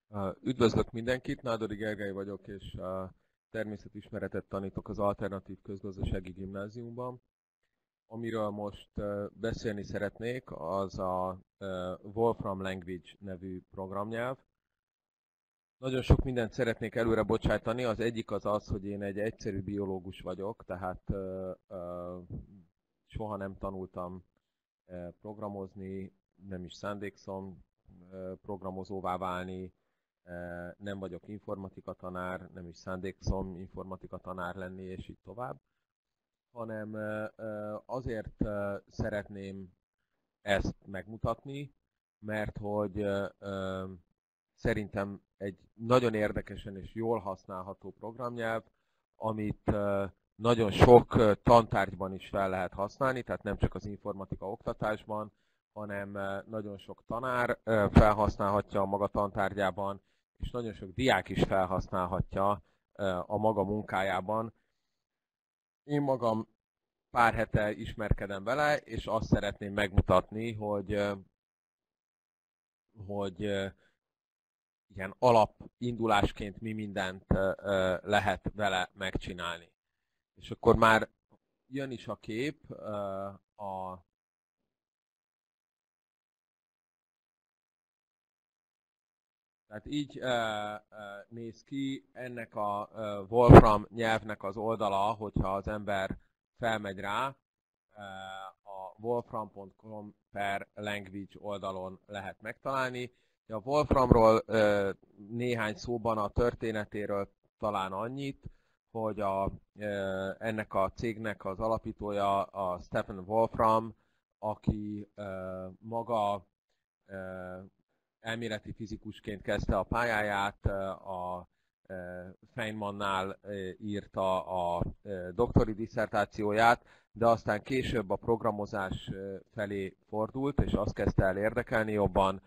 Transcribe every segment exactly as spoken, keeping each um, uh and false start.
Uh, Üdvözlök mindenkit, Nádori Gergely vagyok, és uh, természetismeretet tanítok az Alternatív Közgazdasági Gimnáziumban. Amiről most uh, beszélni szeretnék, az a uh, Wolfram Language nevű programnyelv. Nagyon sok mindent szeretnék előre bocsájtani, az egyik az az, hogy én egy egyszerű biológus vagyok, tehát uh, uh, soha nem tanultam uh, programozni, nem is szándékszom uh, programozóvá válni. Nem vagyok informatika tanár, nem is szándékszom informatika tanár lenni, és így tovább, hanem azért szeretném ezt megmutatni, mert hogy szerintem egy nagyon érdekesen és jól használható programnyelv, amit nagyon sok tantárgyban is fel lehet használni, tehát nem csak az informatika oktatásban, hanem nagyon sok tanár felhasználhatja a maga tantárgyában, és nagyon sok diák is felhasználhatja a maga munkájában. Én magam pár hete ismerkedem vele, és azt szeretném megmutatni, hogy, hogy ilyen alapindulásként mi mindent lehet vele megcsinálni. És akkor már jön is a kép a Tehát így uh, uh, néz ki ennek a uh, Wolfram nyelvnek az oldala, hogyha az ember felmegy rá, uh, a wolfram pont com per language oldalon lehet megtalálni. A Wolframról uh, néhány szóban a történetéről talán annyit, hogy a, uh, ennek a cégnek az alapítója a Stephen Wolfram, aki uh, maga uh, elméleti fizikusként kezdte a pályáját, a Feynmannál írta a doktori disszertációját, de aztán később a programozás felé fordult, és azt kezdte el érdekelni jobban,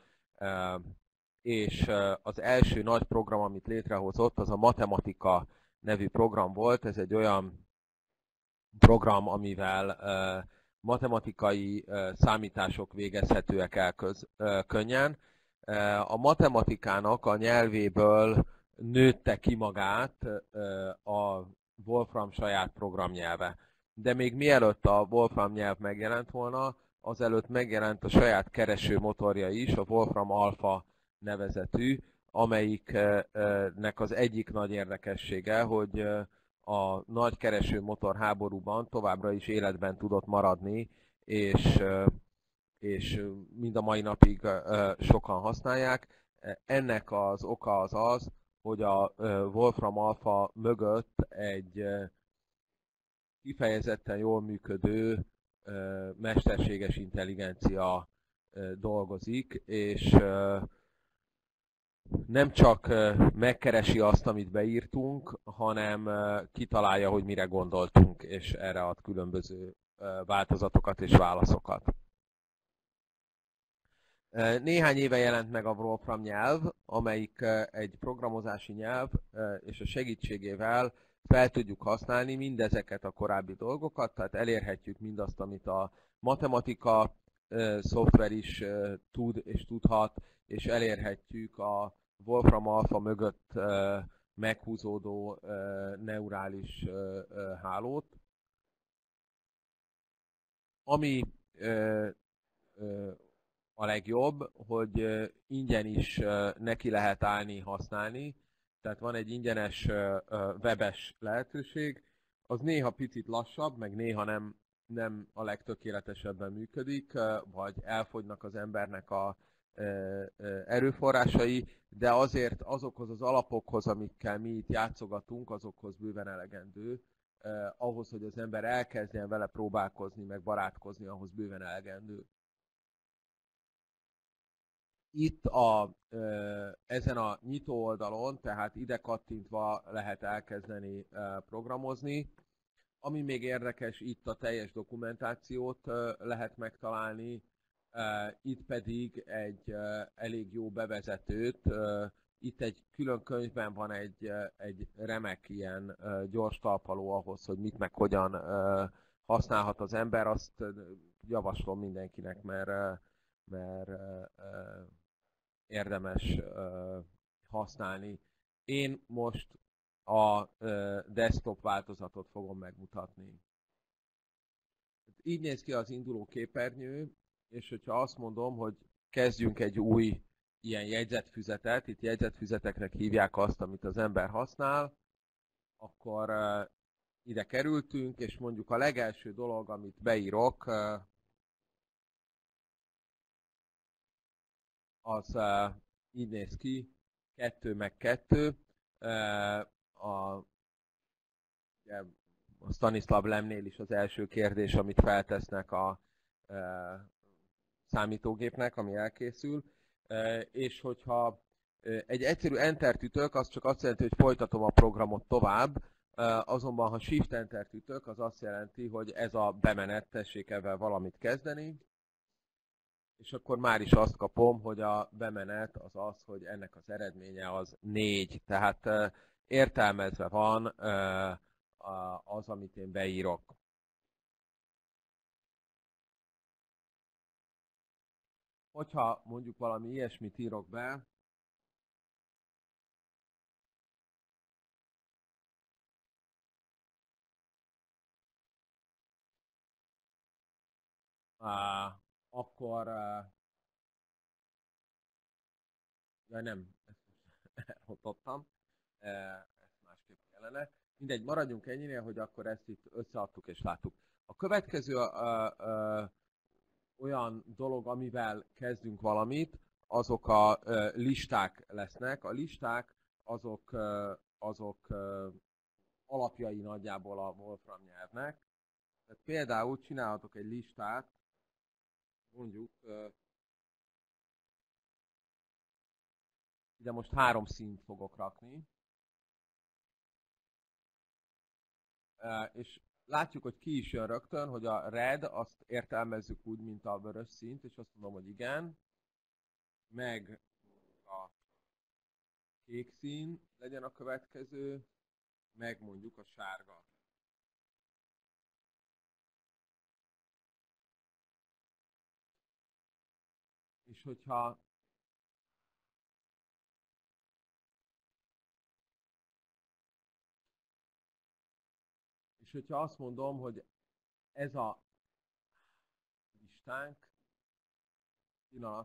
és az első nagy program, amit létrehozott, az a Matematika nevű program volt. Ez egy olyan program, amivel matematikai számítások végezhetőek el köz, könnyen. A matematikának a nyelvéből nőtte ki magát a Wolfram saját programnyelve. De még mielőtt a Wolfram nyelv megjelent volna, azelőtt megjelent a saját kereső motorja is, a Wolfram Alpha nevezetű, amelyiknek az egyik nagy érdekessége, hogy a nagy kereső motor háborúban továbbra is életben tudott maradni, és és mind a mai napig sokan használják. Ennek az oka az az, hogy a Wolfram Alpha mögött egy kifejezetten jól működő mesterséges intelligencia dolgozik, és nem csak megkeresi azt, amit beírtunk, hanem kitalálja, hogy mire gondoltunk, és erre ad különböző változatokat és válaszokat. Néhány éve jelent meg a Wolfram nyelv, amelyik egy programozási nyelv, és a segítségével fel tudjuk használni mindezeket a korábbi dolgokat, tehát elérhetjük mindazt, amit a matematika szoftver is tud és tudhat, és elérhetjük a Wolfram Alpha mögött meghúzódó neurális hálót, ami a legjobb, hogy ingyen is neki lehet állni, használni. Tehát van egy ingyenes webes lehetőség, az néha picit lassabb, meg néha nem, nem a legtökéletesebben működik, vagy elfogynak az embernek a erőforrásai, de azért azokhoz az alapokhoz, amikkel mi itt játszogatunk, azokhoz bőven elegendő. Ahhoz, hogy az ember elkezdjen vele próbálkozni, meg barátkozni, ahhoz bőven elegendő. Itt a, ezen a nyitó oldalon, tehát ide kattintva lehet elkezdeni programozni. Ami még érdekes, itt a teljes dokumentációt lehet megtalálni, itt pedig egy elég jó bevezetőt. Itt egy külön könyvben van egy, egy remek ilyen gyors talpaló ahhoz, hogy mit meg hogyan használhat az ember. Azt javaslom mindenkinek, mert, mert érdemes használni. Én most a desktop változatot fogom megmutatni. Így néz ki az induló képernyő, és hogyha azt mondom, hogy kezdjünk egy új ilyen jegyzetfüzetet, itt jegyzetfüzeteknek hívják azt, amit az ember használ, akkor ide kerültünk, és mondjuk a legelső dolog, amit beírok, az így néz ki, kettő meg kettő. A, a Stanislav Lemnél is az első kérdés, amit feltesznek a számítógépnek, ami elkészül, és hogyha egy egyszerű Enter-t ütök, az csak azt jelenti, hogy folytatom a programot tovább, azonban ha Shift Enter-t ütök, az azt jelenti, hogy ez a bemenet, tessék ezzel valamit kezdeni, és akkor már is azt kapom, hogy a bemenet az az, hogy ennek az eredménye az négy, tehát értelmezve van az, amit én beírok. Hogyha mondjuk valami ilyesmit írok be, uh, akkor uh, ja nem, ezt elrontottam, ezt másképp kellene. Mindegy, maradjunk ennyire, hogy akkor ezt itt összeadtuk és láttuk. A következő uh, uh, olyan dolog, amivel kezdünk valamit, azok a uh, listák lesznek. A listák azok, uh, azok uh, alapjai nagyjából a Wolfram nyelvnek. Tehát például csinálhatok egy listát, mondjuk uh, ide most három színt fogok rakni, uh, és látjuk, hogy ki is jön rögtön, hogy a red azt értelmezzük úgy, mint a vörös színt, és azt mondom, hogy igen, meg a kék szín legyen a következő, meg mondjuk a sárga. És hogyha és hogyha azt mondom, hogy ez a listánk, pillanat,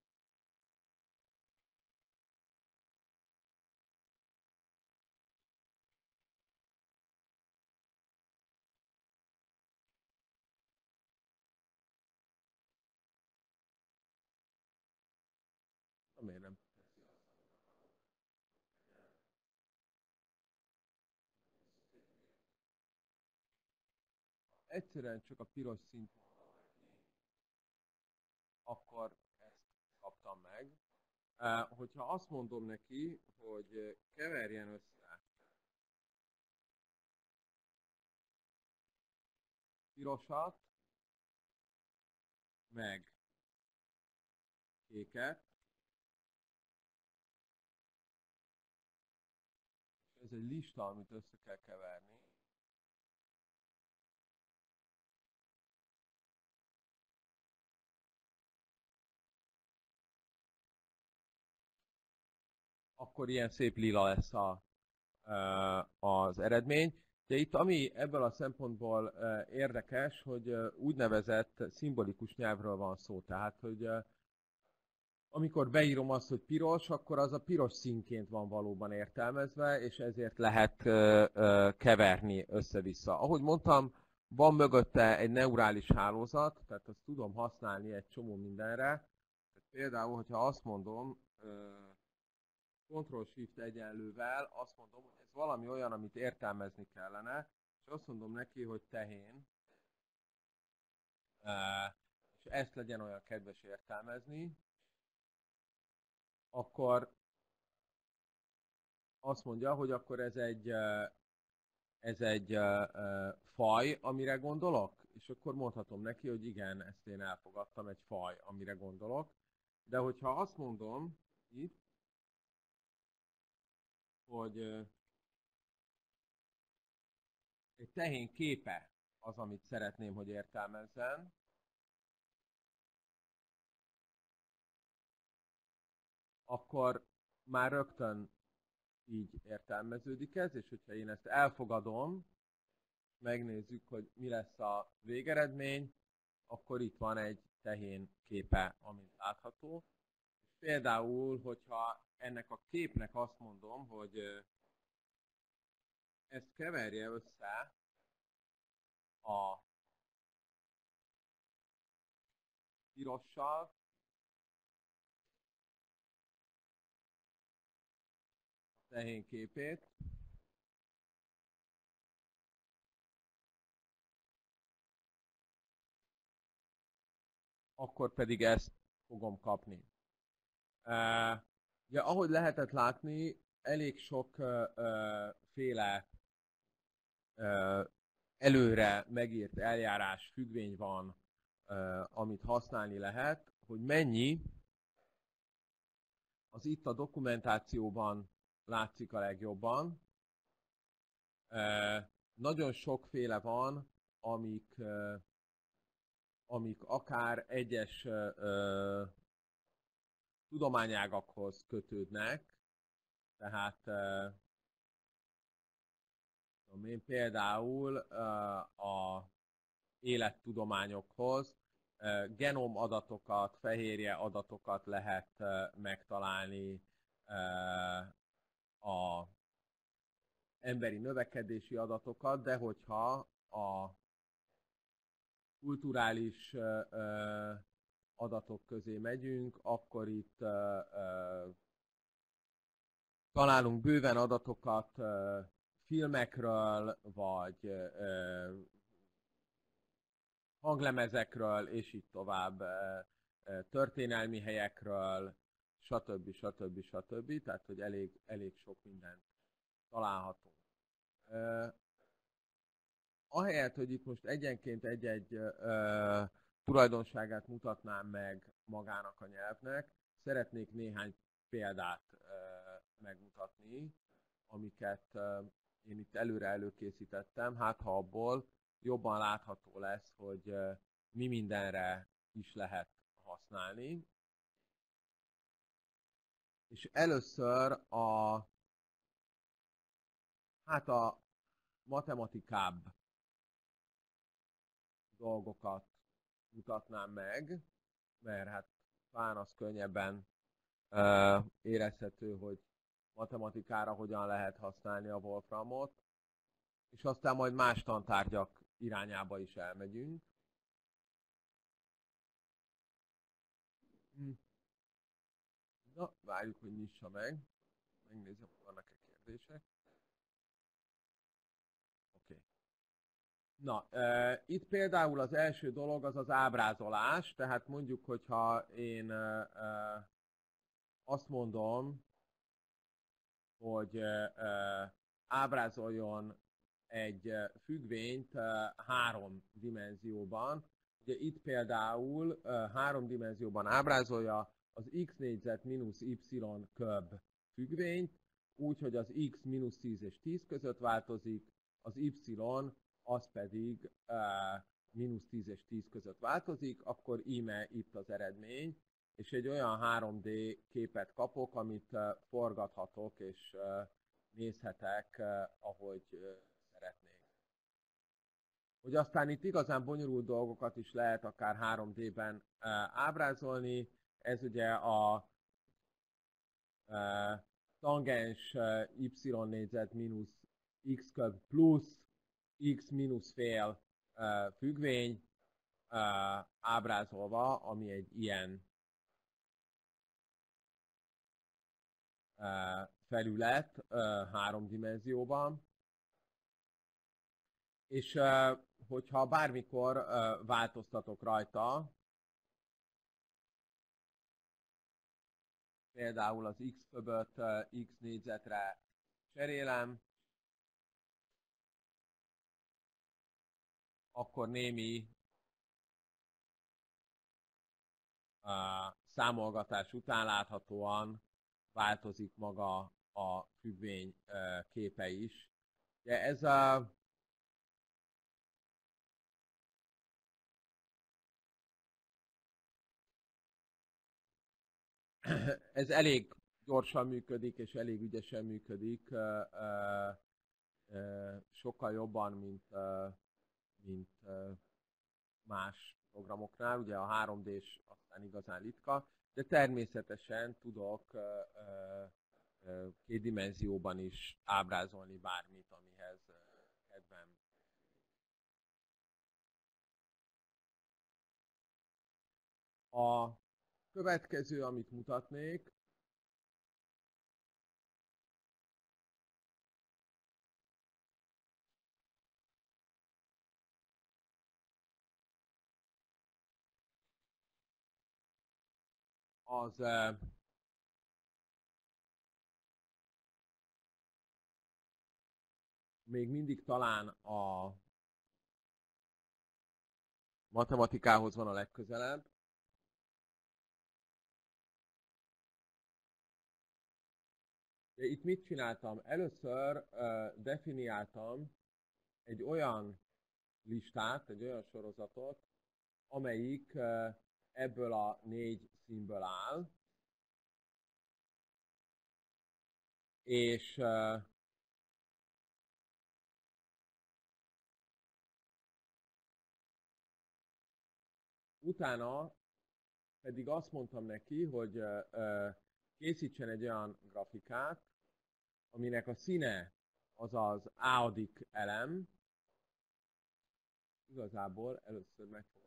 miért nem? Egyszerűen csak a piros szint, akkor ezt kaptam meg. Uh, hogyha azt mondom neki, hogy keverjen össze pirosat, meg kéket, ez egy lista, amit össze kell keverni. Akkor ilyen szép lila lesz a, az eredmény. De itt ami ebből a szempontból érdekes, hogy úgynevezett szimbolikus nyelvről van szó. Tehát, hogy amikor beírom azt, hogy piros, akkor az a piros színként van valóban értelmezve, és ezért lehet keverni össze-vissza. Ahogy mondtam, van mögötte egy neurális hálózat, tehát azt tudom használni egy csomó mindenre. Tehát például, hogyha azt mondom, Ctrl-Shift egyenlővel, azt mondom, hogy ez valami olyan, amit értelmezni kellene, és azt mondom neki, hogy tehén, és ezt legyen olyan kedves értelmezni, akkor azt mondja, hogy akkor ez egy, ez egy faj, amire gondolok, és akkor mondhatom neki, hogy igen, ezt én elfogadtam, egy faj, amire gondolok. De hogyha azt mondom itt, hogy egy tehén képe az, amit szeretném, hogy értelmezzen, akkor már rögtön így értelmeződik ez, és hogyha én ezt elfogadom, megnézzük, hogy mi lesz a végeredmény, akkor itt van egy tehén képe, amit látható. És például, hogyha ennek a képnek azt mondom, hogy ezt keverje össze a pirossal, tehén képét, akkor pedig ezt fogom kapni. Uh, ugye, ahogy lehetett látni, elég sok uh, uh, féle uh, előre megírt eljárás függvény van, uh, amit használni lehet, hogy mennyi az itt a dokumentációban látszik a legjobban. Uh, nagyon sokféle van, amik, uh, amik akár egyes uh, tudományágakhoz kötődnek, tehát uh, én például uh, a élettudományokhoz uh, genom adatokat, fehérje adatokat lehet uh, megtalálni, uh, a emberi növekedési adatokat, de hogyha a kulturális uh, adatok közé megyünk, akkor itt uh, uh, találunk bőven adatokat uh, filmekről, vagy uh, hanglemezekről, és így tovább, uh, uh, történelmi helyekről, stb. stb. stb. Tehát, hogy elég, elég sok mindent találhatunk. Uh, ahelyett, hogy itt most egyenként egy-egy uh, tulajdonságát mutatnám meg magának a nyelvnek, szeretnék néhány példát uh, megmutatni, amiket uh, én itt előre előkészítettem, hát ha abból jobban látható lesz, hogy uh, mi mindenre is lehet használni. És először a, hát a matematikább dolgokat mutatnám meg, mert hát talán az könnyebben uh, érezhető, hogy matematikára hogyan lehet használni a Wolframot, és aztán majd más tantárgyak irányába is elmegyünk. Na, várjuk, hogy nyissa meg. Megnézzük, hogy vannak-e kérdések. Oké. Okay. Na, e, itt például az első dolog az az ábrázolás, tehát mondjuk, hogyha én e, e, azt mondom, hogy e, ábrázoljon egy függvényt e, három dimenzióban. Ugye itt például e, három dimenzióban ábrázolja az x négyzet mínusz y köb függvényt, úgy, hogy az x mínusz tíz és tíz között változik, az y az pedig e, mínusz tíz és tíz között változik, akkor íme itt az eredmény, és egy olyan három dé képet kapok, amit uh, forgathatok, és uh, nézhetek, uh, ahogy uh, szeretnék. Hogy aztán itt igazán bonyolult dolgokat is lehet akár három dében uh, ábrázolni, ez ugye a uh, tangens uh, y négyzet mínusz x köb plusz x mínusz fél uh, függvény uh, ábrázolva, ami egy ilyen felület három dimenzióban, és hogyha bármikor változtatok rajta, például az x köböt x négyzetre cserélem, akkor némi számolgatás után láthatóan változik maga a függvény képe is. Ugye ez a ez elég gyorsan működik, és elég ügyesen működik, sokkal jobban, mint, mint más programoknál. Ugye a három dés aztán igazán ritka, de természetesen tudok két dimenzióban is ábrázolni bármit, amihez kedvem. A következő, amit mutatnék, az még mindig talán a matematikához van a legközelebb. De itt mit csináltam? Először uh, definiáltam egy olyan listát, egy olyan sorozatot, amelyik uh, ebből a négy színből áll, és uh, utána pedig azt mondtam neki, hogy uh, készítsen egy olyan grafikát, aminek a színe az az á-adik elem. Igazából először meg fogom.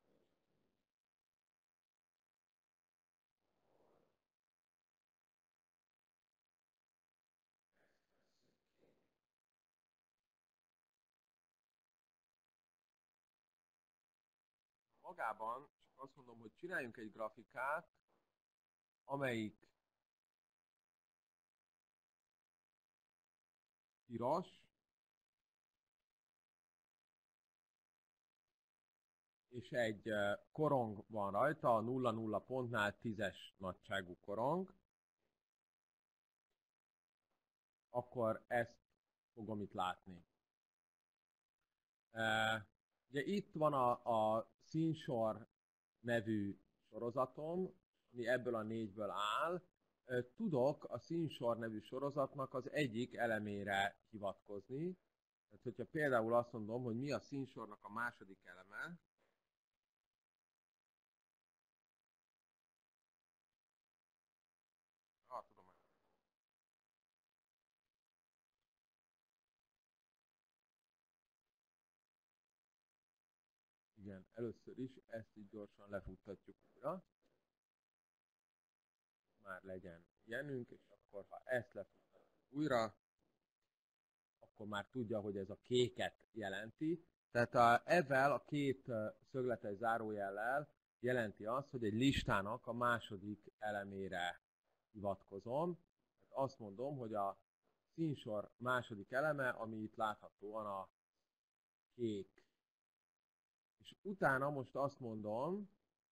Magában csak azt mondom, hogy csináljunk egy grafikát, amelyik piros, és egy korong van rajta, a nulla nulla pontnál tízes nagyságú korong, akkor ezt fogom itt látni. Ugye itt van a, a színsor nevű sorozatom, ami ebből a négyből áll. Tudok a színsor nevű sorozatnak az egyik elemére hivatkozni. Tehát, hogyha például azt mondom, hogy mi a színsornak a második eleme, ah, tudom. Igen, először is ezt így gyorsan lefuttatjuk újra. Már legyen ilyenünk, és akkor ha ezt lefuttatjuk újra, akkor már tudja, hogy ez a kéket jelenti. Tehát a, ezzel a két szögletes zárójellel jelenti azt, hogy egy listának a második elemére hivatkozom. Tehát azt mondom, hogy a színsor második eleme, ami itt láthatóan a kék. És utána most azt mondom,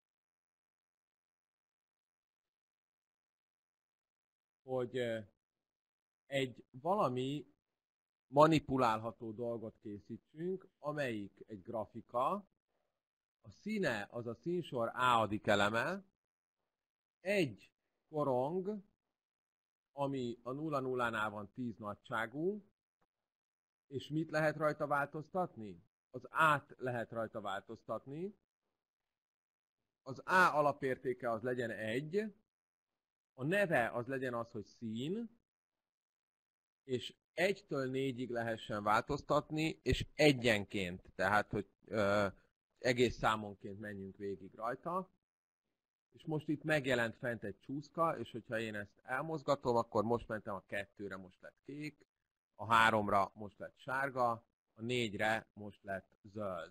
hogy egy valami manipulálható dolgot készítsünk, amelyik egy grafika, a színe az a színsor á-adik eleme, egy korong, ami a nulla nullánál van tíz nagyságú, és mit lehet rajta változtatni? Az á-t lehet rajta változtatni, az á alapértéke az legyen egy, a neve az legyen az, hogy szín, és egytől négyig lehessen változtatni, és egyenként, tehát, hogy ö, egész számonként menjünk végig rajta. És most itt megjelent fent egy csúszka, és hogyha én ezt elmozgatom, akkor most mentem a kettőre, most lett kék, a háromra most lett sárga, a négyre most lett zöld.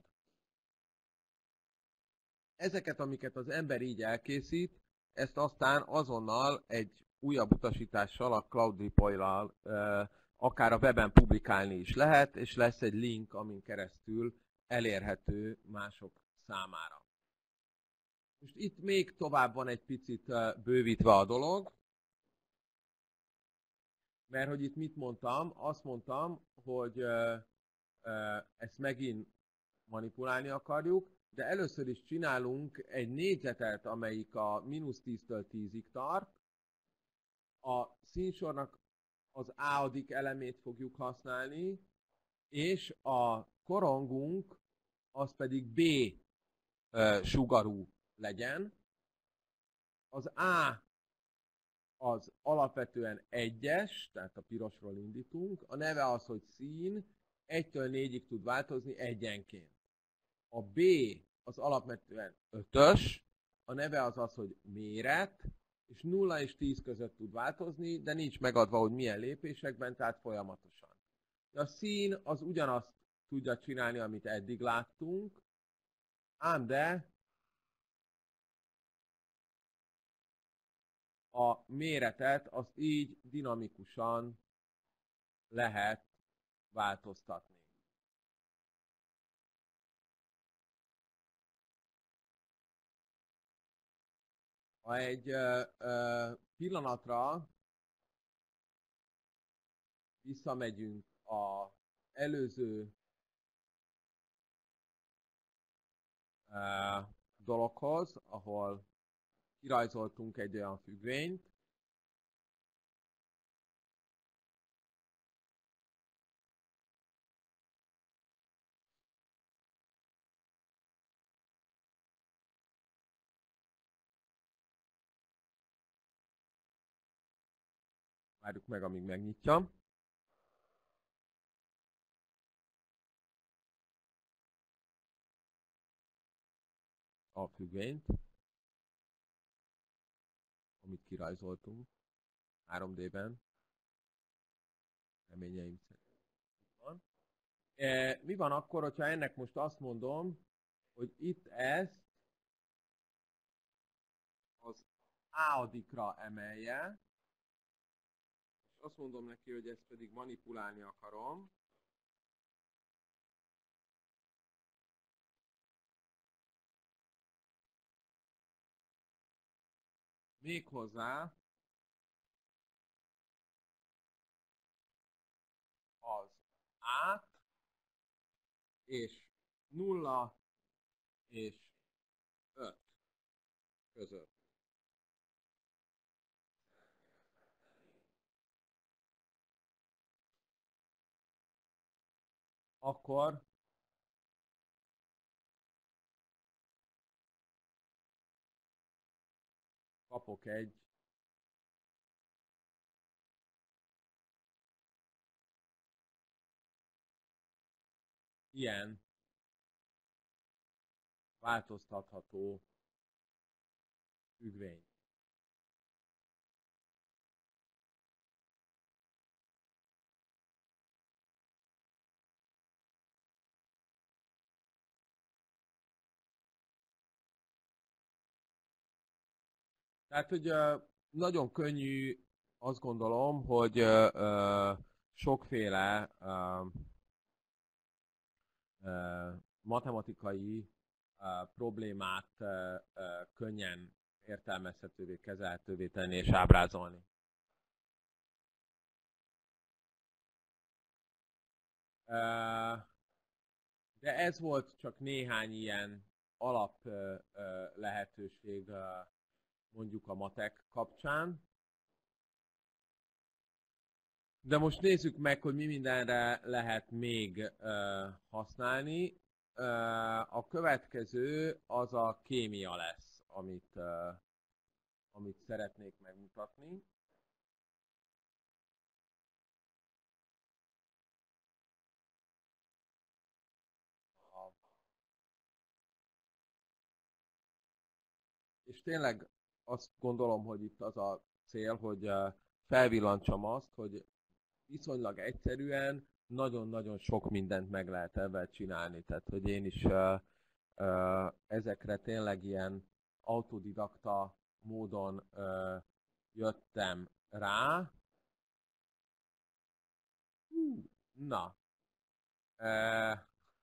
Ezeket, amiket az ember így elkészít, ezt aztán azonnal egy újabb utasítással, a Cloud Deploy-lal akár a weben publikálni is lehet, és lesz egy link, amin keresztül elérhető mások számára. Most itt még tovább van egy picit bővítve a dolog, mert hogy itt mit mondtam? Azt mondtam, hogy ezt megint manipulálni akarjuk, de először is csinálunk egy négyzetet, amelyik a mínusz tíztől tízig tart, a színsornak az á-adik elemét fogjuk használni, és a korongunk az pedig B sugarú legyen. Az A az alapvetően egyes, tehát a pirosról indítunk. A neve az, hogy szín, egytől négyig tud változni egyenként. A B az alapvetően ötös, a neve az az, hogy méret, és nulla és tíz között tud változni, de nincs megadva, hogy milyen lépésekben, tehát folyamatosan. A szín az ugyanazt tudja csinálni, amit eddig láttunk, ám de a méretet azt így dinamikusan lehet változtatni. Ha egy ö, ö, pillanatra visszamegyünk az előző ö, dologhoz, ahol kirajzoltunk egy olyan függvényt, várjuk meg, amíg megnyitja a függvényt, amit kirajzoltunk három dé-ben, reményeim szerint van. E, mi van akkor, hogyha ennek most azt mondom, hogy itt ezt az á-adikra emelje, és azt mondom neki, hogy ezt pedig manipulálni akarom, méghozzá az át és nulla és öt között. Akkor kapok egy ilyen változtatható függvény. Tehát, hogy nagyon könnyű, azt gondolom, hogy sokféle matematikai problémát könnyen értelmezhetővé, kezelhetővé tenni és ábrázolni. De ez volt csak néhány ilyen alap lehetőség mondjuk a matek kapcsán. De most nézzük meg, hogy mi mindenre lehet még használni. A következő az a kémia lesz, amit, amit szeretnék megmutatni. És tényleg azt gondolom, hogy itt az a cél, hogy felvillantsam azt, hogy viszonylag egyszerűen nagyon-nagyon sok mindent meg lehet ebben csinálni. Tehát, hogy én is uh, uh, ezekre tényleg ilyen autodidakta módon uh, jöttem rá. Na. Uh,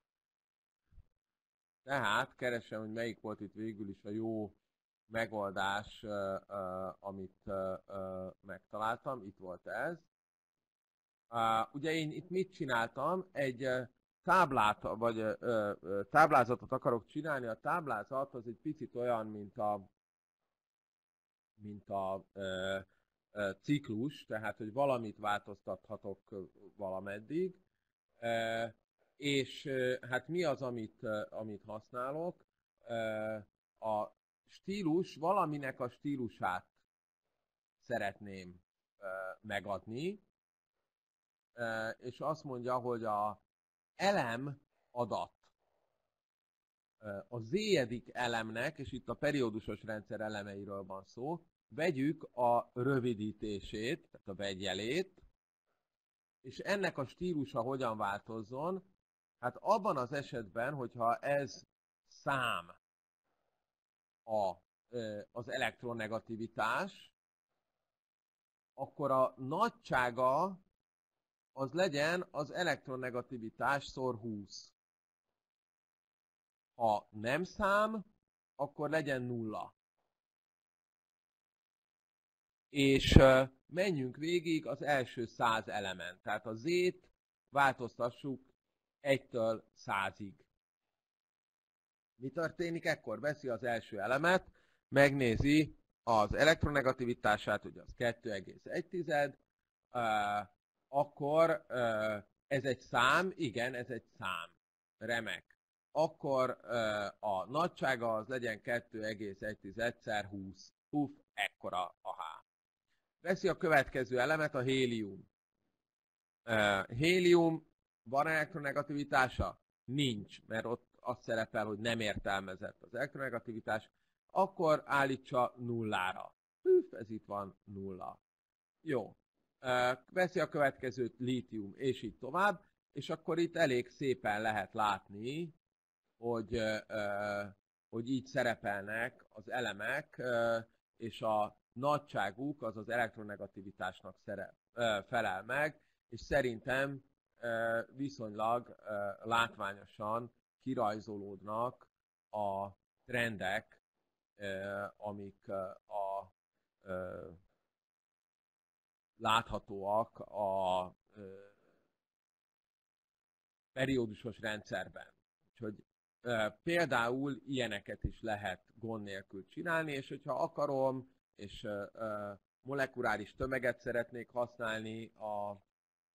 tehát keresem, hogy melyik volt itt végül is a jó megoldás, uh, uh, amit uh, uh, megtaláltam. Itt volt ez. Uh, ugye én itt mit csináltam? Egy uh, táblát, vagy uh, uh, táblázatot akarok csinálni. A táblázat az egy picit olyan, mint a, mint a uh, ciklus, tehát hogy valamit változtathatok valameddig, és hát mi az, amit, amit használok? A stílus, valaminek a stílusát szeretném megadni, és azt mondja, hogy a elem adat a zéjedik elemnek, és itt a periódusos rendszer elemeiről van szó, vegyük a rövidítését, tehát a vegyjelét, és ennek a stílusa hogyan változzon? Hát abban az esetben, hogyha ez szám a, az elektronegativitás, akkor a nagysága az legyen az elektronegativitás szor húsz. Ha nem szám, akkor legyen nulla. És menjünk végig az első száz elemen. Tehát a Z-t változtassuk egytől százig. Mi történik? Ekkor veszi az első elemet, megnézi az elektronegativitását, ugye az kettő egész egy, akkor ez egy szám, igen, ez egy szám. Remek. Akkor a nagysága az legyen kettő egész egy szer húsz. Uff, ekkora a H. Veszi a következő elemet, a hélium. Uh, hélium van elektronegativitása? Nincs, mert ott azt szerepel, hogy nem értelmezett az elektronegativitás. Akkor állítsa nullára. Üff, ez itt van, nulla. Jó. Uh, veszi a következőt, lítium, és így tovább. És akkor itt elég szépen lehet látni, hogy, uh, hogy így szerepelnek az elemek, uh, és a nagyságuk az az elektronegativitásnak szerep, uh, felel meg, és szerintem uh, viszonylag uh, látványosan kirajzolódnak a trendek, uh, amik uh, a, uh, láthatóak a uh, periódusos rendszerben. Úgyhogy például ilyeneket is lehet gond nélkül csinálni, és hogyha akarom, és molekuláris tömeget szeretnék használni a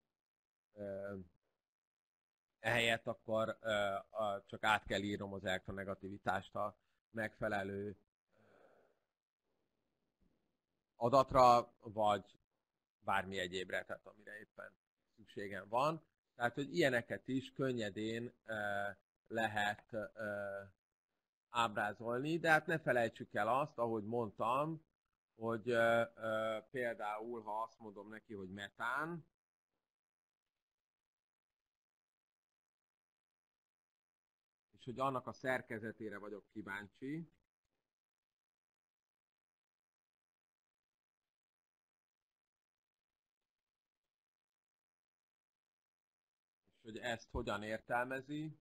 ehelyett, akkor csak át kell írnom az elektronegativitást a megfelelő adatra, vagy bármi egyébre, tehát amire éppen szükségem van. Tehát, hogy ilyeneket is könnyedén lehet uh, ábrázolni, de hát ne felejtsük el azt, ahogy mondtam, hogy uh, uh, például, ha azt mondom neki, hogy metán, és hogy annak a szerkezetére vagyok kíváncsi, és hogy ezt hogyan értelmezi,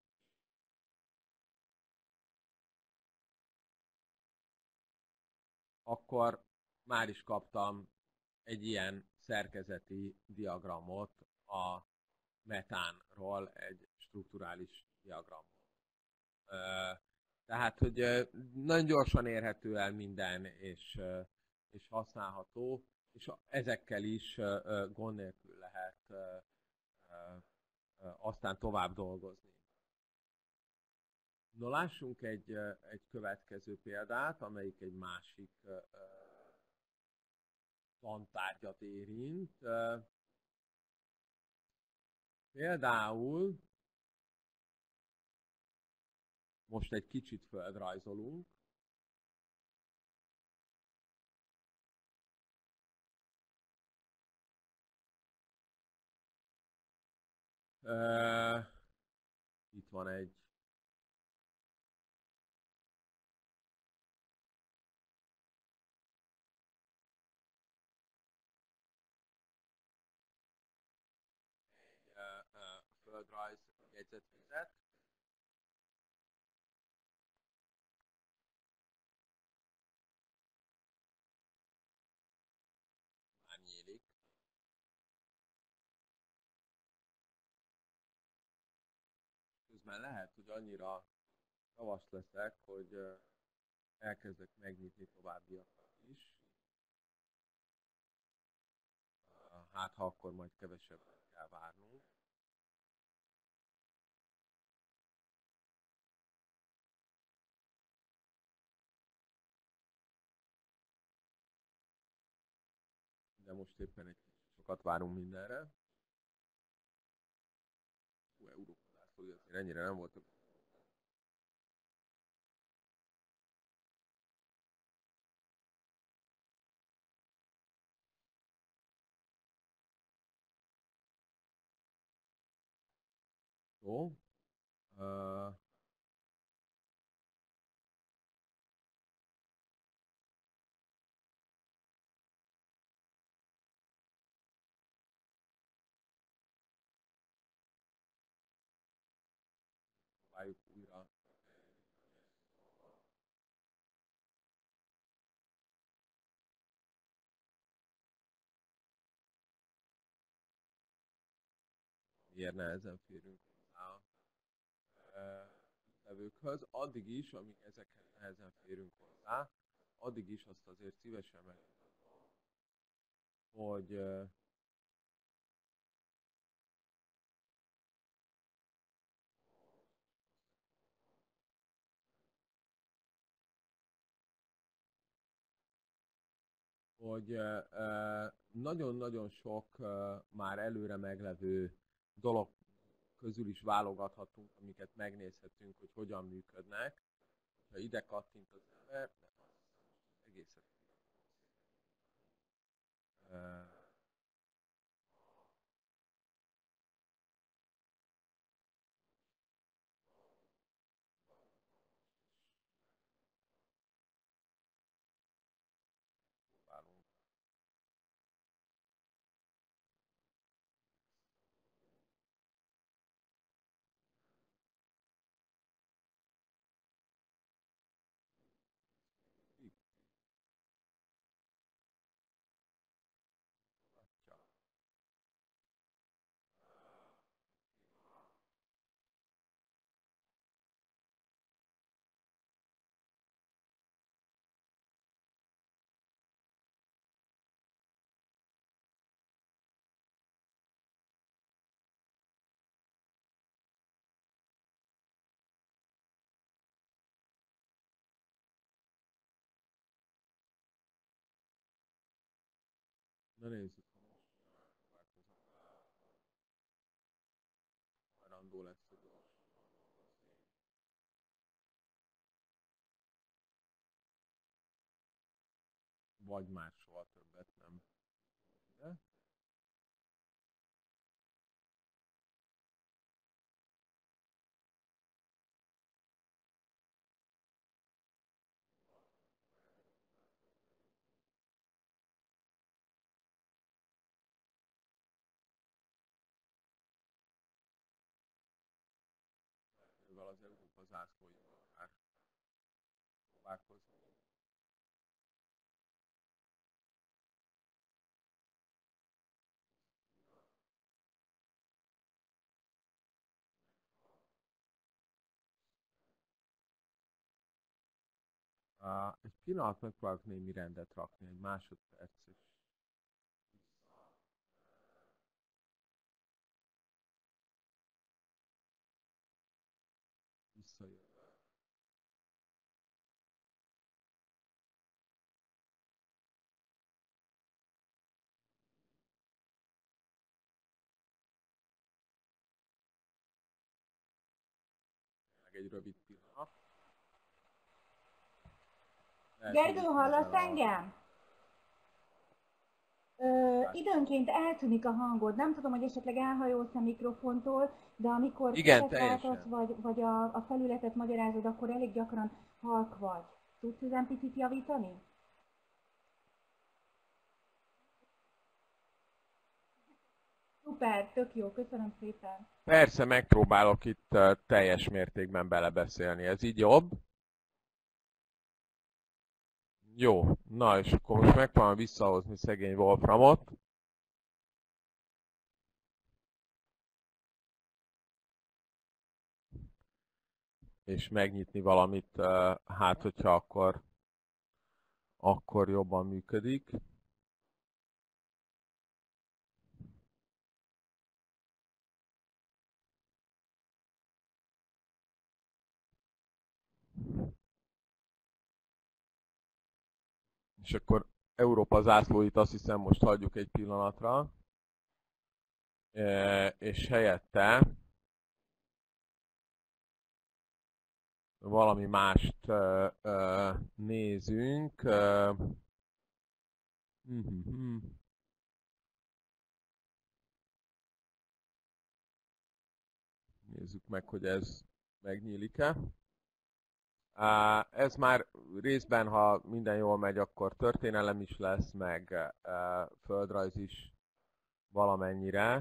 akkor már is kaptam egy ilyen szerkezeti diagramot a metánról, egy strukturális diagramot. Tehát, hogy nagyon gyorsan érhető el minden, és, és használható, és ezekkel is gond nélkül lehet aztán tovább dolgozni. No, lássunk egy, egy következő példát, amelyik egy másik tantárgyat érint. Például most egy kicsit földrajzolunk. Itt van egy földrajz jegyzetfüzet. Már nyílik. Közben lehet, hogy annyira savas leszek, hogy elkezdek megnyitni továbbiakat is. hát ha akkor majd kevesebb kell várnunk. De most éppen egy sokat várunk mindenre. Hú, Európa zászlója azért ennyire nem voltak. Jó. Uh, próbáljuk újra. Miért nehezen férünk hozzá a levőkhöz. Addig is, amíg ezekhez nehezen férünk hozzá, addig is azt azért szívesen meg, hogy uh, hogy nagyon-nagyon sok már előre meglevő dolog közül is válogathatunk, amiket megnézhetünk, hogy hogyan működnek. Ha ide kattint az ember, egészen próbálunk. Na nézzük, ha most hajlandó lesz, hogy vagy már soha többet nem. De? Mivel az Európa zászlóival akár próbálkozni. Uh, egy pillanat megpróbálok némi rendet rakni, egy másodperc, és visszajön. Meg egy rövid pillanat. Gergő, hallasz engem? Ö, időnként eltűnik a hangod, nem tudom, hogy esetleg elhajolsz a mikrofontól, de amikor Igen, váltasz, vagy, vagy a, a felületet magyarázod, akkor elég gyakran halk vagy. Tudsz ezen picit javítani? Szuper, tök jó, köszönöm szépen. Persze, megpróbálok itt uh, teljes mértékben belebeszélni. Ez így jobb? Jó, na és akkor most megpróbálom visszahozni szegény Wolframot. És megnyitni valamit, uh, hát hogyha akkor, akkor jobban működik. És akkor Európa zászlóit azt hiszem most hagyjuk egy pillanatra, és helyette valami mást nézünk. Nézzük meg, hogy ez megnyílik-e. Ez már részben, ha minden jól megy, akkor történelem is lesz, meg földrajz is valamennyire.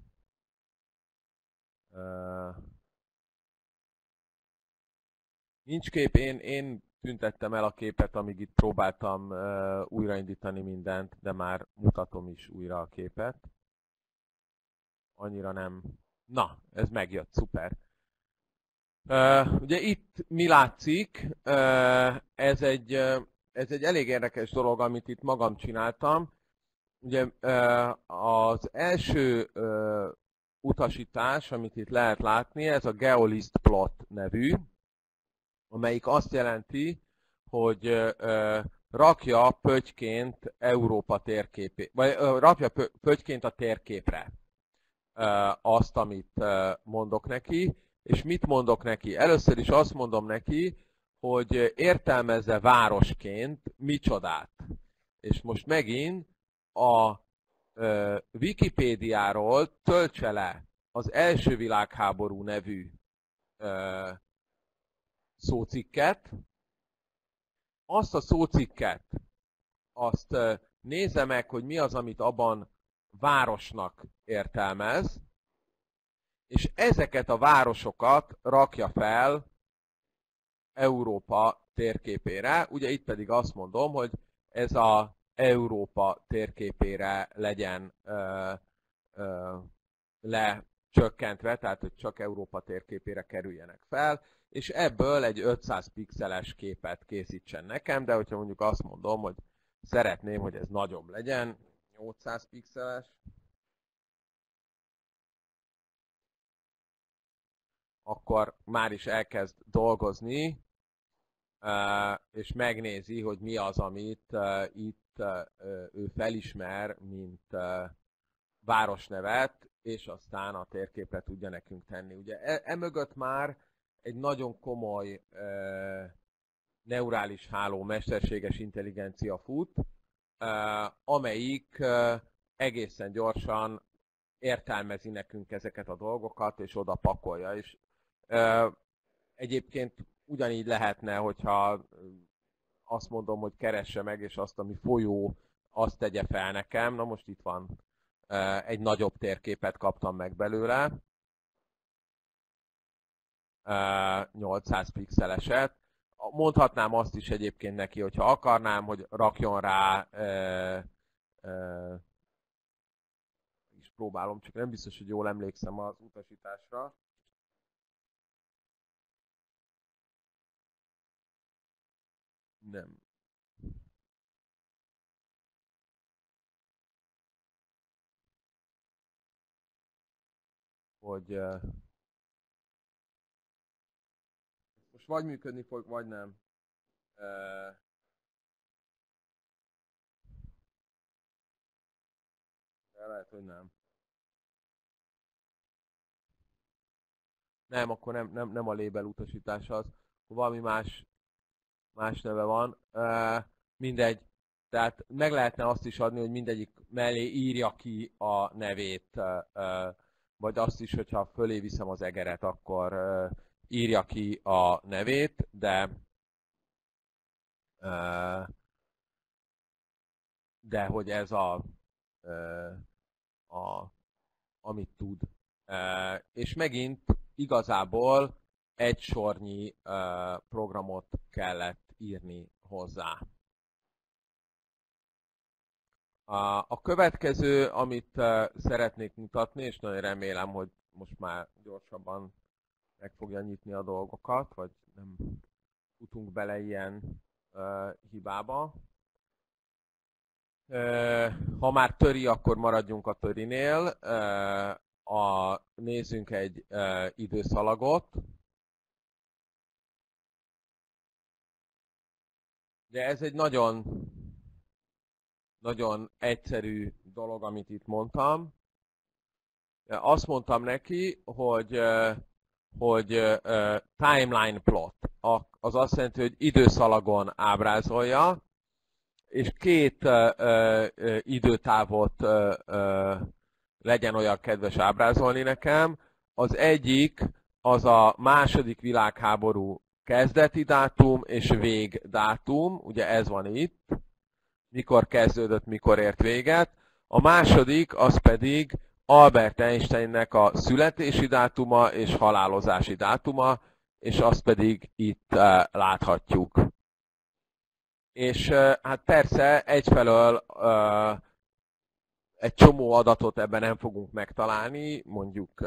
Nincs kép, én, én tüntettem el a képet, amíg itt próbáltam újraindítani mindent, de már mutatom is újra a képet. Annyira nem... Na, ez megjött, szuper. Uh, ugye itt mi látszik, uh, ez, egy, uh, ez egy elég érdekes dolog, amit itt magam csináltam. Ugye uh, az első uh, utasítás, amit itt lehet látni, ez a GeoList Plot nevű, amelyik azt jelenti, hogy uh, rakja pöttyként Európa térképét, vagy uh, rakja pöttyként a térképre uh, azt, amit uh, mondok neki. És mit mondok neki? Először is azt mondom neki, hogy értelmezze városként micsodát. És most megint a uh, Wikipédiáról töltse le az első világháború nevű uh, szócikket. Azt a szócikket, azt uh, nézze meg, hogy mi az, amit abban városnak értelmez, és ezeket a városokat rakja fel Európa térképére. Ugye itt pedig azt mondom, hogy ez a Európa térképére legyen ö, ö, lecsökkentve, tehát hogy csak Európa térképére kerüljenek fel, és ebből egy ötszáz pixeles képet készítsen nekem, de hogyha mondjuk azt mondom, hogy szeretném, hogy ez nagyobb legyen, nyolcszáz pixeles, akkor már is elkezd dolgozni, és megnézi, hogy mi az, amit itt ő felismer, mint városnevet, és aztán a térképre tudja nekünk tenni. Ugye emögött már egy nagyon komoly neurális háló, mesterséges intelligencia fut, amelyik egészen gyorsan értelmezi nekünk ezeket a dolgokat, és oda pakolja. És egyébként ugyanígy lehetne, hogyha azt mondom, hogy keresse meg, és azt, ami folyó, azt tegye fel nekem. Na most itt van, egy nagyobb térképet kaptam meg belőle, nyolcszáz pixeleset. Mondhatnám azt is egyébként neki, hogyha akarnám, hogy rakjon rá, is próbálom, csak nem biztos, hogy jól emlékszem az utasításra. Nem. Hogy uh, most vagy működni fog, vagy nem. Uh, de lehet, hogy nem. Nem, akkor nem, nem, nem a label utasítás az. Valami más, más neve van. Uh, mindegy. Tehát meg lehetne azt is adni, hogy mindegyik mellé írja ki a nevét, uh, uh, vagy azt is, hogyha fölé viszem az egeret, akkor uh, írja ki a nevét, de uh, de hogy ez a, uh, a amit tud. Uh, és megint igazából egy sornyi uh, programot kellett írni hozzá. A következő, amit szeretnék mutatni, és nagyon remélem, hogy most már gyorsabban meg fogja nyitni a dolgokat, vagy nem futunk bele ilyen uh, hibába. Uh, ha már töri, akkor maradjunk a törinél. Uh, a, nézzünk egy uh, időszalagot. De ez egy nagyon nagyon egyszerű dolog, amit itt mondtam. Azt mondtam neki, hogy, hogy timeline plot. Az azt jelenti, hogy időszalagon ábrázolja, és két időtávot legyen olyan kedves ábrázolni nekem. Az egyik az a második világháború kezdeti dátum és végdátum, ugye ez van itt, mikor kezdődött, mikor ért véget. A második az pedig Albert Einsteinnek a születési dátuma és halálozási dátuma, és azt pedig itt láthatjuk. És hát persze egyfelől egy csomó adatot ebben nem fogunk megtalálni, mondjuk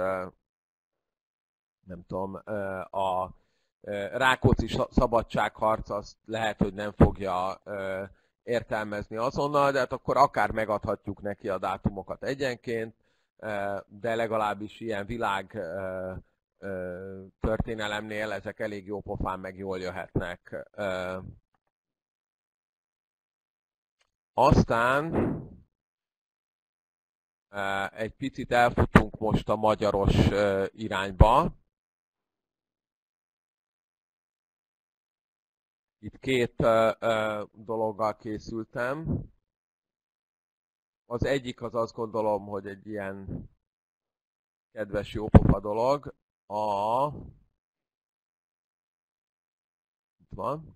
nem tudom, a Rákóczi szabadságharc azt lehet, hogy nem fogja értelmezni azonnal, de hát akkor akár megadhatjuk neki a dátumokat egyenként, de legalábbis ilyen világ történelemnél ezek elég jó pofán meg jól jöhetnek. Aztán egy picit elfutunk most a magyaros irányba. Itt két dologgal készültem. Az egyik az azt gondolom, hogy egy ilyen kedves jópofa dolog. A... Itt van.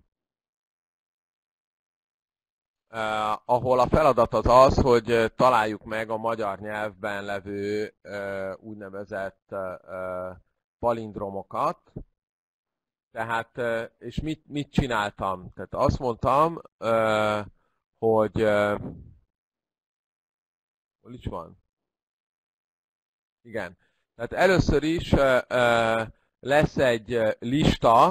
Uh, ahol a feladat az az, hogy találjuk meg a magyar nyelvben levő uh, úgynevezett uh, palindromokat. Tehát, uh, és mit, mit csináltam? Tehát azt mondtam, uh, hogy... Uh, hol is van? Igen. Tehát először is uh, uh, lesz egy lista,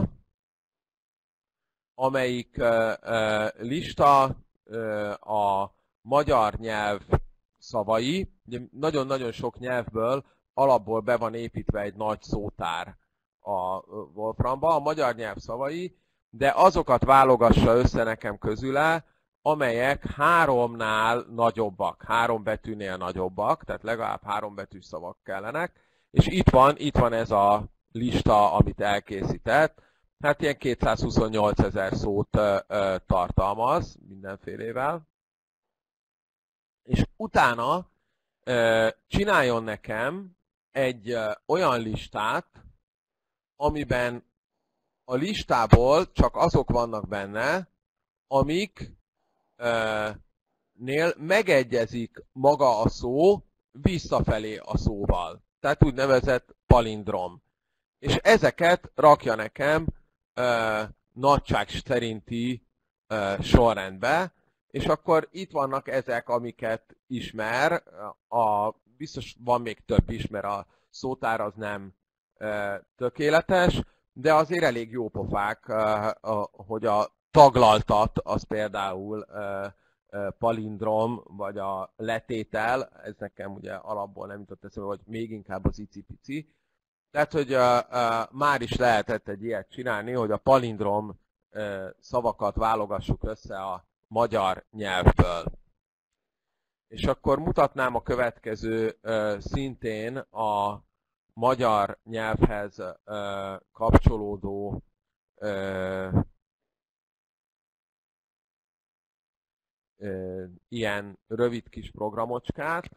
amelyik uh, uh, lista a magyar nyelv szavai. Ugye nagyon-nagyon sok nyelvből alapból be van építve egy nagy szótár a Wolframba, a magyar nyelv szavai, de azokat válogassa össze nekem közüle, amelyek háromnál nagyobbak, három betűnél nagyobbak, tehát legalább három betűs szavak kellenek, és itt van, itt van ez a lista, amit elkészített. Hát ilyen kétszázhuszonnyolc ezer szót ö, ö, tartalmaz mindenfélével. És utána ö, csináljon nekem egy ö, olyan listát, amiben a listából csak azok vannak benne, amik ö, nél megegyezik maga a szó visszafelé a szóval. Tehát úgynevezett palindrom. És ezeket rakja nekem Uh, nagyság szerinti uh, sorrendbe, és akkor itt vannak ezek, amiket ismer, a, biztos van még több is, mert a szótár az nem uh, tökéletes, de azért elég jó pofák, uh, uh, hogy a taglaltat az például uh, uh, palindrom, vagy a letétel, ez nekem ugye alapból nem jutott eszembe, vagy még inkább az icipici. Tehát, hogy uh, uh, már is lehetett egy ilyet csinálni, hogy a palindrom uh, szavakat válogassuk össze a magyar nyelvből. És akkor mutatnám a következő uh, szintén a magyar nyelvhez uh, kapcsolódó uh, uh, ilyen rövid kis programocskát.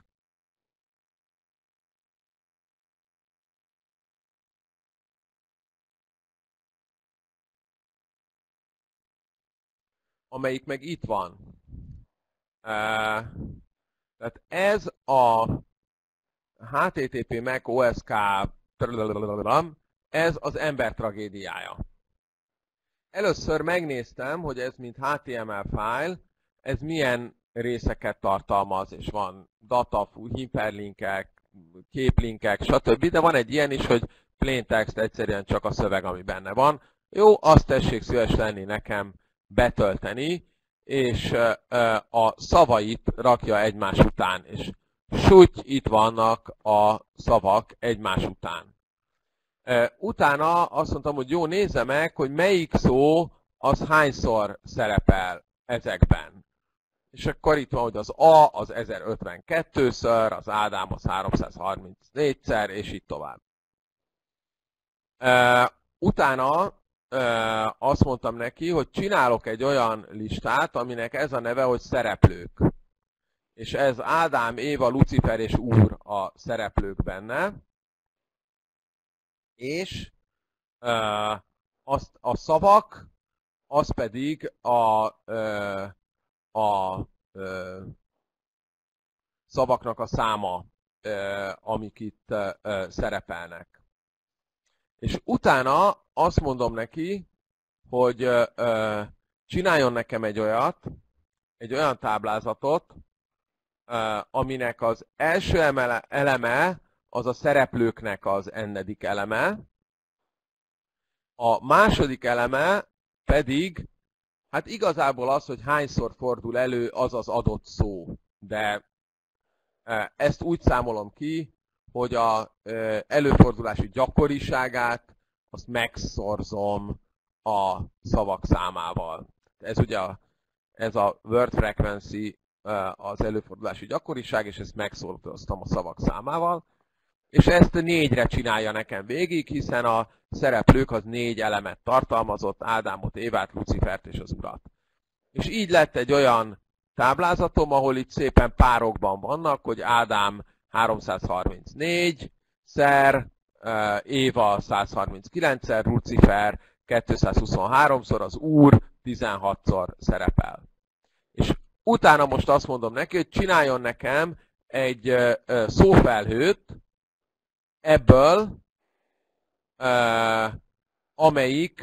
Amelyik meg itt van. Uh, tehát ez a há té té pé Mac o es ká, ez az ember tragédiája. Először megnéztem, hogy ez mint há té em el file, ez milyen részeket tartalmaz, és van data, hiperlinkek, képlinkek, stb. De van egy ilyen is, hogy plain text, egyszerűen csak a szöveg, ami benne van. Jó, azt tessék szíves lenni nekem betölteni, és a szavait rakja egymás után, és súgy, itt vannak a szavak egymás után. Utána azt mondtam, hogy jó, nézze meg, hogy melyik szó az hányszor szerepel ezekben. És akkor itt van, hogy az A az ezerötvenkettőször, az Ádám az háromszázharmincnégyszer, és így tovább. Uh, utána uh, azt mondtam neki, hogy csinálok egy olyan listát, aminek ez a neve, hogy szereplők. És ez Ádám, Éva, Lucifer és Úr a szereplők benne. És uh, azt a szavak, az pedig a, uh, a uh, szavaknak a száma, uh, amik itt uh, szerepelnek. És utána azt mondom neki, hogy ö, ö, csináljon nekem egy olyat, egy olyan táblázatot, ö, aminek az első emele, eleme az a szereplőknek az ennedik eleme, a második eleme pedig, hát igazából az, hogy hányszor fordul elő az az adott szó, de ö, ezt úgy számolom ki, hogy a ö, előfordulási gyakoriságát azt megszorzom a szavak számával. Ez ugye a, ez a word frequency ö, az előfordulási gyakoriság, és ezt megszorzom a szavak számával. És ezt négyre csinálja nekem végig, hiszen a szereplők az négy elemet tartalmazott, Ádámot, Évát, Lucifert és az Urat. És így lett egy olyan táblázatom, ahol itt szépen párokban vannak, hogy Ádám háromszázharmincnégyszer, Éva százharminckilencszer, Lucifer kétszázhuszonháromszor, az Úr tizenhatszor szerepel. És utána most azt mondom neki, hogy csináljon nekem egy szófelhőt ebből, amelyik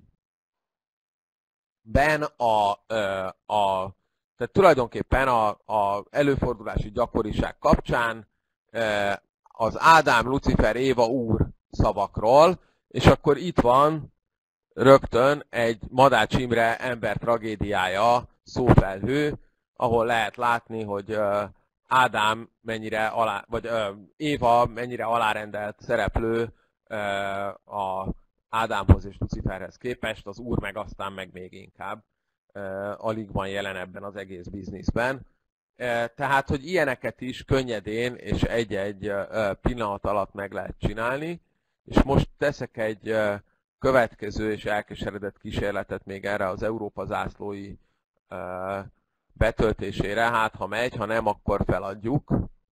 ben a, a tehát tulajdonképpen a, a előfordulási gyakoriság kapcsán az Ádám, Lucifer, Éva, Úr szavakról, és akkor itt van rögtön egy Madács Imre ember tragédiája szófelhő, ahol lehet látni, hogy Ádám mennyire alá, vagy Éva mennyire alárendelt szereplő a Ádámhoz és Luciferhez képest, az Úr meg aztán meg még inkább. Alig van jelen ebben az egész bizniszben. Tehát, hogy ilyeneket is könnyedén és egy-egy pillanat alatt meg lehet csinálni. És most teszek egy következő és elkeseredett kísérletet még erre az Európa zászlói betöltésére. Hát, ha megy, ha nem, akkor feladjuk.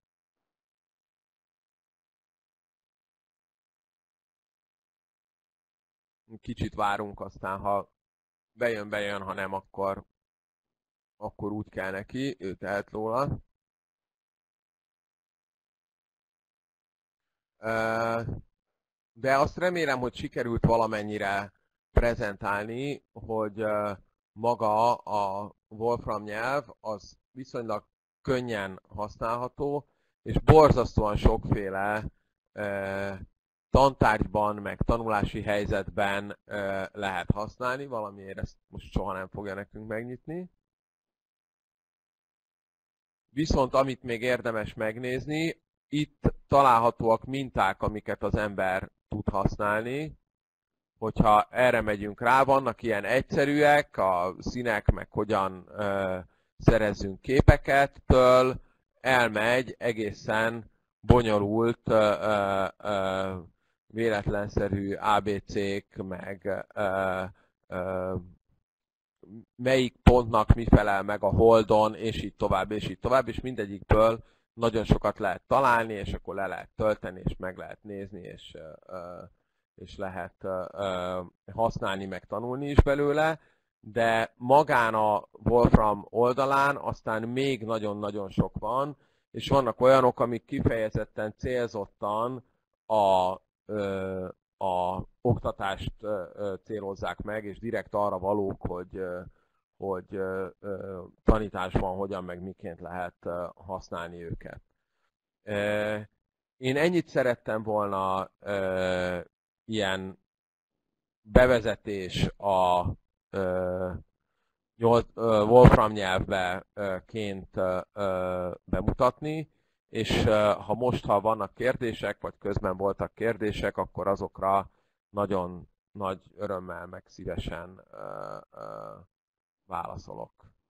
Kicsit várunk, aztán ha bejön, bejön, ha nem, akkor, akkor úgy kell neki, ő tehet róla. De azt remélem, hogy sikerült valamennyire prezentálni, hogy maga a Wolfram nyelv az viszonylag könnyen használható, és borzasztóan sokféle tantárgyban, meg tanulási helyzetben ö, lehet használni, valamiért ezt most soha nem fogja nekünk megnyitni. Viszont amit még érdemes megnézni, itt találhatóak minták, amiket az ember tud használni. Hogyha erre megyünk rá, vannak ilyen egyszerűek, a színek, meg hogyan ö, szerezzünk képeket, től elmegy egészen bonyolult ö, ö, ö, véletlenszerű á bé cék, meg ö, ö, melyik pontnak mi felel meg a holdon, és így tovább, és így tovább, és mindegyikből nagyon sokat lehet találni, és akkor le lehet tölteni, és meg lehet nézni, és, ö, és lehet ö, használni, meg tanulni is belőle, de magán a Wolfram oldalán aztán még nagyon-nagyon sok van, és vannak olyanok, amik kifejezetten célzottan a a oktatást célozzák meg, és direkt arra valók, hogy, hogy tanításban hogyan meg miként lehet használni őket. Én ennyit szerettem volna ilyen bevezetés a Wolfram nyelvbeként bemutatni, és ha most, ha vannak kérdések, vagy közben voltak kérdések, akkor azokra nagyon nagy örömmel, meg szívesen válaszolok.